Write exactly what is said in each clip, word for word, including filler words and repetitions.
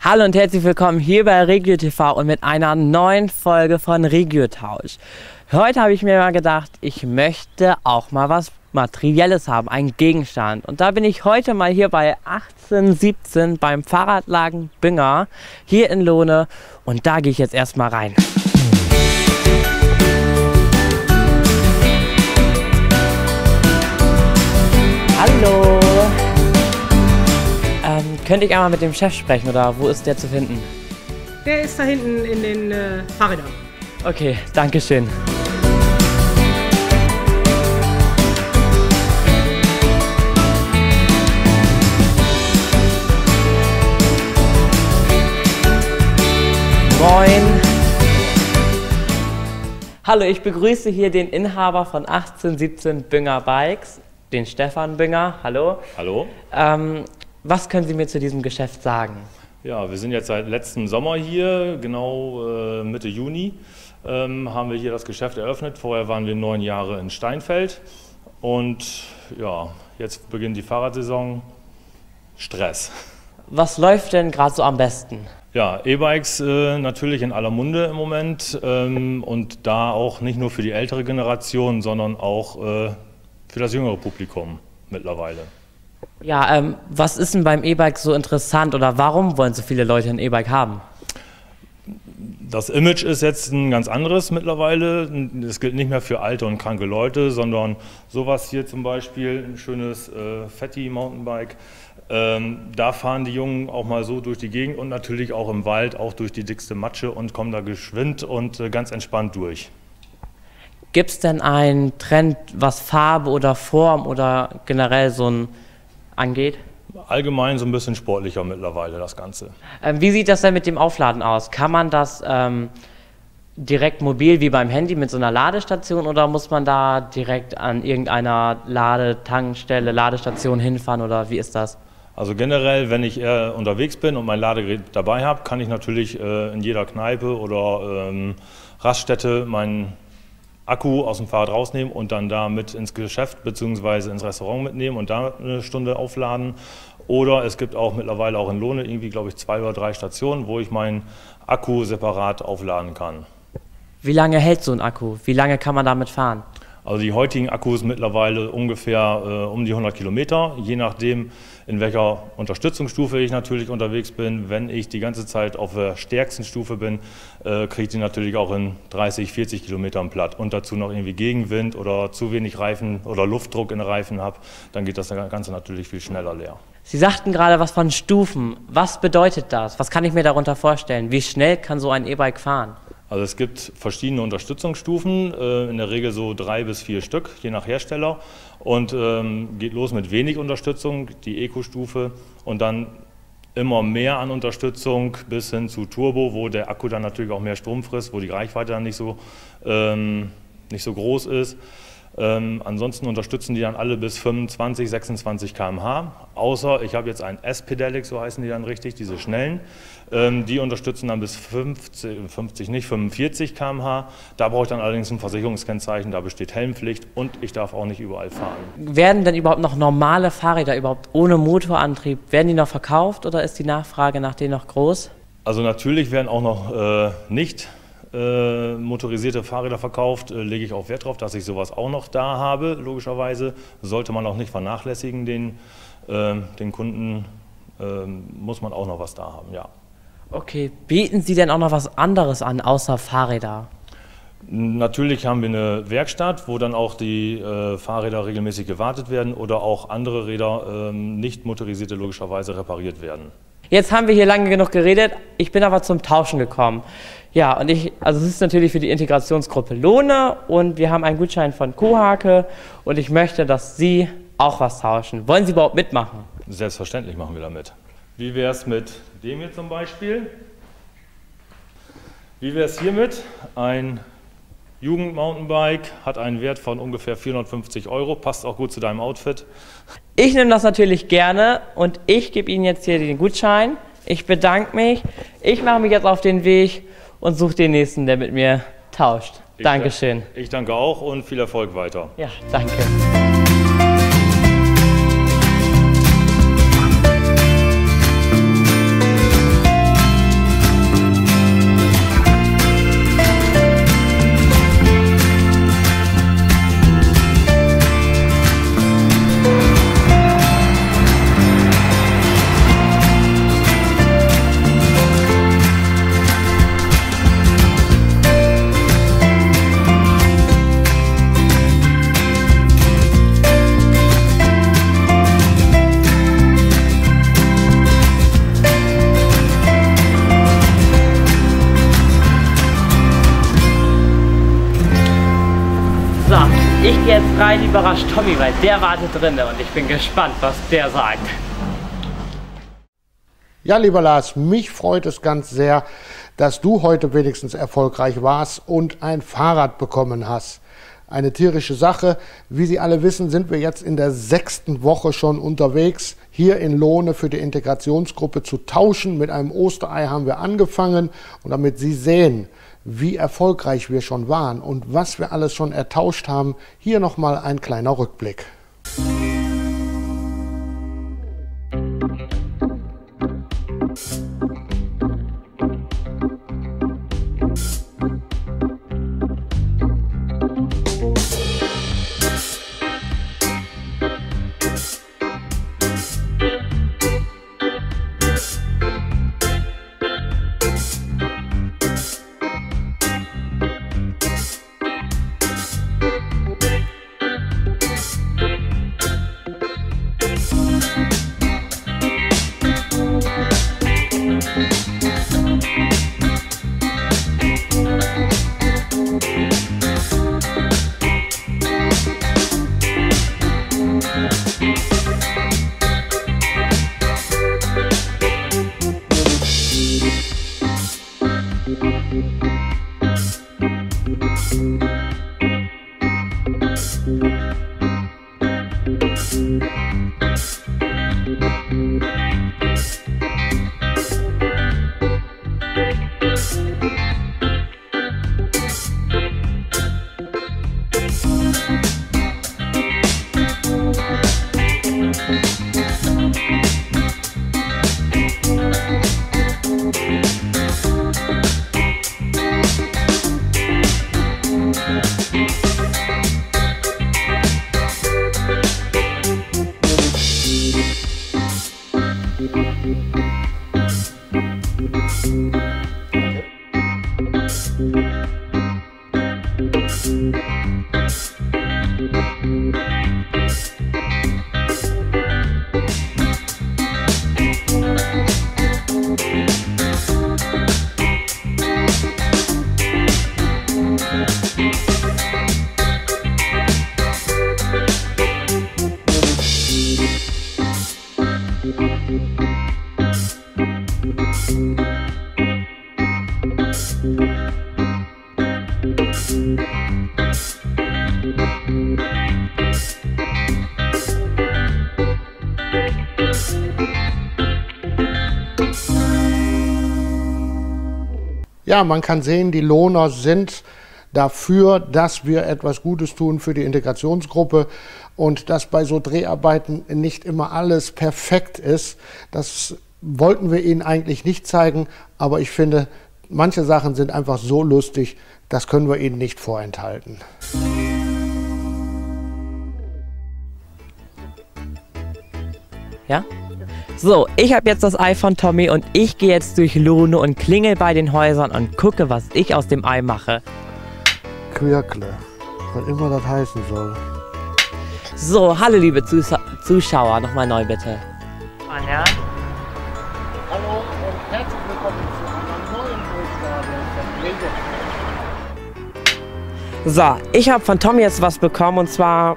Hallo und herzlich willkommen hier bei RegioTV und mit einer neuen Folge von RegioTausch. Heute habe ich mir mal gedacht, ich möchte auch mal was Materielles haben, einen Gegenstand. Und da bin ich heute mal hier bei achtzehn siebzehn beim Fahrradladen Bünger hier in Lohne und da gehe ich jetzt erstmal rein. Hallo! Ähm, könnte ich einmal mit dem Chef sprechen oder wo ist der zu finden? Der ist da hinten in den äh, Fahrrädern. Okay, danke schön. Moin! Hallo, ich begrüße hier den Inhaber von achtzehn siebzehn Bünger Bikes, den Stefan Bünger. Hallo. Hallo. Ähm, was können Sie mir zu diesem Geschäft sagen? Ja, wir sind jetzt seit letzten Sommer hier, genau äh, Mitte Juni, ähm, haben wir hier das Geschäft eröffnet. Vorher waren wir neun Jahre in Steinfeld und ja, jetzt beginnt die Fahrradsaison. Stress. Was läuft denn gerade so am besten? Ja, E-Bikes äh, natürlich in aller Munde im Moment ähm, und da auch nicht nur für die ältere Generation, sondern auch äh, für das jüngere Publikum mittlerweile. Ja, ähm, was ist denn beim E-Bike so interessant oder warum wollen so viele Leute ein E-Bike haben? Das Image ist jetzt ein ganz anderes mittlerweile. Es gilt nicht mehr für alte und kranke Leute, sondern sowas hier zum Beispiel, ein schönes äh, Fatty Mountainbike. Ähm, da fahren die Jungen auch mal so durch die Gegend und natürlich auch im Wald, auch durch die dickste Matsche und kommen da geschwind und äh, ganz entspannt durch. Gibt es denn einen Trend, was Farbe oder Form oder generell so ein angeht? Allgemein so ein bisschen sportlicher mittlerweile das Ganze. Ähm, wie sieht das denn mit dem Aufladen aus? Kann man das ähm, direkt mobil wie beim Handy mit so einer Ladestation oder muss man da direkt an irgendeiner Ladetankstelle, Ladestation hinfahren oder wie ist das? Also generell, wenn ich eher unterwegs bin und mein Ladegerät dabei habe, kann ich natürlich äh, in jeder Kneipe oder ähm, Raststätte meinen Akku aus dem Fahrrad rausnehmen und dann da mit ins Geschäft bzw. ins Restaurant mitnehmen und da eine Stunde aufladen. Oder es gibt auch mittlerweile auch in Lohne irgendwie, glaube ich, zwei oder drei Stationen, wo ich meinen Akku separat aufladen kann. Wie lange hält so ein Akku? Wie lange kann man damit fahren? Also die heutigen Akkus mittlerweile ungefähr äh, um die hundert Kilometer, je nachdem in welcher Unterstützungsstufe ich natürlich unterwegs bin. Wenn ich die ganze Zeit auf der stärksten Stufe bin, äh, kriege ich die natürlich auch in dreißig, vierzig Kilometern platt. Und dazu noch irgendwie Gegenwind oder zu wenig Reifen oder Luftdruck in den Reifen habe, dann geht das Ganze natürlich viel schneller leer. Sie sagten gerade was von Stufen. Was bedeutet das? Was kann ich mir darunter vorstellen? Wie schnell kann so ein E-Bike fahren? Also es gibt verschiedene Unterstützungsstufen, äh, in der Regel so drei bis vier Stück, je nach Hersteller. Und ähm, geht los mit wenig Unterstützung, die Eco-Stufe, und dann immer mehr an Unterstützung bis hin zu Turbo, wo der Akku dann natürlich auch mehr Strom frisst, wo die Reichweite dann nicht so, ähm, nicht so groß ist. Ähm, ansonsten unterstützen die dann alle bis fünfundzwanzig, sechsundzwanzig Kilometer pro Stunde, außer ich habe jetzt ein S-Pedelec, so heißen die dann richtig, diese schnellen, ähm, die unterstützen dann bis fünfzig, fünfzig nicht, fünfundvierzig Kilometer pro Stunde. Da brauche ich dann allerdings ein Versicherungskennzeichen, da besteht Helmpflicht und ich darf auch nicht überall fahren. Werden denn überhaupt noch normale Fahrräder überhaupt ohne Motorantrieb, werden die noch verkauft oder ist die Nachfrage nach denen noch groß? Also natürlich werden auch noch äh, nicht Äh, motorisierte Fahrräder verkauft, äh, lege ich auch Wert darauf, dass ich sowas auch noch da habe, logischerweise. Sollte man auch nicht vernachlässigen, den, äh, den Kunden äh, muss man auch noch was da haben, ja. Okay, bieten Sie denn auch noch was anderes an, außer Fahrräder? Natürlich haben wir eine Werkstatt, wo dann auch die äh, Fahrräder regelmäßig gewartet werden oder auch andere Räder, äh, nicht motorisierte, logischerweise repariert werden. Jetzt haben wir hier lange genug geredet, ich bin aber zum Tauschen gekommen. Ja, und ich, also es ist natürlich für die Integrationsgruppe Lohne und wir haben einen Gutschein von Kohake und ich möchte, dass Sie auch was tauschen. Wollen Sie überhaupt mitmachen? Selbstverständlich machen wir damit. Wie wäre es mit dem hier zum Beispiel? Wie wäre es hiermit? Ein Jugend-Mountainbike, hat einen Wert von ungefähr vierhundertfünfzig Euro, passt auch gut zu deinem Outfit. Ich nehme das natürlich gerne und ich gebe Ihnen jetzt hier den Gutschein. Ich bedanke mich. Ich mache mich jetzt auf den Weg und suche den nächsten, der mit mir tauscht. Ich Dankeschön. Ich danke auch und viel Erfolg weiter. Ja, danke. ich gehe jetzt rein, überrascht Tommy, weil der wartet drinne und ich bin gespannt, was der sagt. Ja, lieber Lars, mich freut es ganz sehr, dass du heute wenigstens erfolgreich warst und ein Fahrrad bekommen hast. Eine tierische Sache. Wie Sie alle wissen, sind wir jetzt in der sechsten Woche schon unterwegs, hier in Lohne für die Integrationsgruppe zu tauschen. Mit einem Osterei haben wir angefangen und damit Sie sehen, wie erfolgreich wir schon waren und was wir alles schon ertauscht haben, hier nochmal ein kleiner Rückblick. Ja, man kann sehen, die Lohner sind dafür, dass wir etwas Gutes tun für die Integrationsgruppe und dass bei so Dreharbeiten nicht immer alles perfekt ist. Das wollten wir Ihnen eigentlich nicht zeigen, aber ich finde, manche Sachen sind einfach so lustig, das können wir Ihnen nicht vorenthalten. Ja? So, ich habe jetzt das Ei von Tommy und ich gehe jetzt durch Lohne und klingel bei den Häusern und gucke, was ich aus dem Ei mache. Quirkle, was immer das heißen soll. So, hallo liebe Zus Zuschauer, nochmal neu bitte. Anja? Hallo und herzlich willkommen zu einer neuen Ausgabe von Regeltaus. So, ich habe von Tommy jetzt was bekommen und zwar...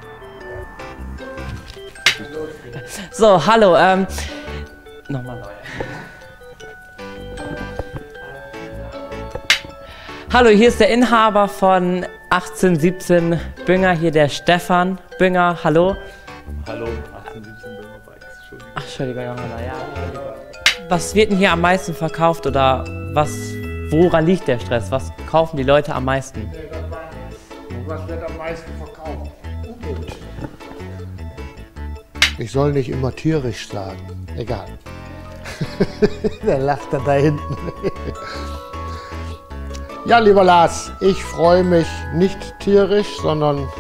So, hallo, ähm... Nochmal neu. Hallo, hier ist der Inhaber von achtzehn siebzehn Bünger, hier der Stefan Bünger, hallo. Hallo, achtzehn siebzehn Bünger Bikes, Entschuldigung. Ach, Entschuldigung, Johanna, ja. Was wird denn hier am meisten verkauft oder was, woran liegt der Stress? Was kaufen die Leute am meisten? Und was wird am meisten verkauft? U-Boot. Ich soll nicht immer tierisch sagen. Egal. Der lacht dann da hinten. Ja, lieber Lars, ich freue mich nicht tierisch, sondern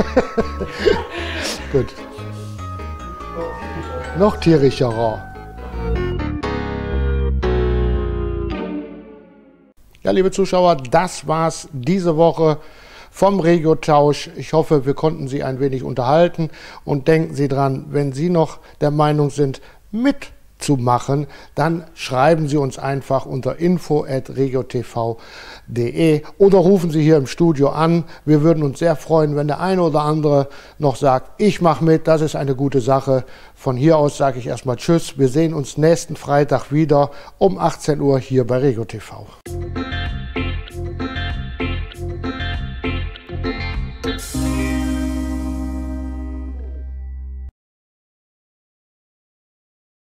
gut. Noch tierischer. Ja, liebe Zuschauer, das war's diese Woche vom Regiotausch. Ich hoffe, wir konnten Sie ein wenig unterhalten und denken Sie dran, wenn Sie noch der Meinung sind, mit zu machen, dann schreiben Sie uns einfach unter info at regiotv punkt de oder rufen Sie hier im Studio an. Wir würden uns sehr freuen, wenn der eine oder andere noch sagt, ich mache mit, das ist eine gute Sache. Von hier aus sage ich erstmal Tschüss. Wir sehen uns nächsten Freitag wieder um achtzehn Uhr hier bei RegioTV.